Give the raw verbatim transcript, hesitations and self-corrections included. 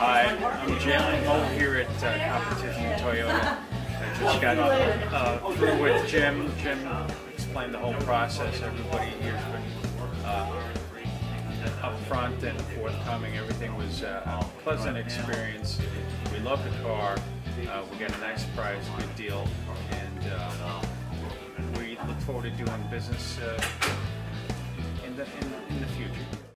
Hi, I'm Jim. I'm over here at uh, Competition Toyota. I just got uh, through with Jim. Jim explained the whole process. Everybody here's been uh, upfront and forthcoming. Everything was uh, a pleasant experience. We love the car. Uh, we got a nice price, good deal, and uh, we look forward to doing business uh, in the in, in the future.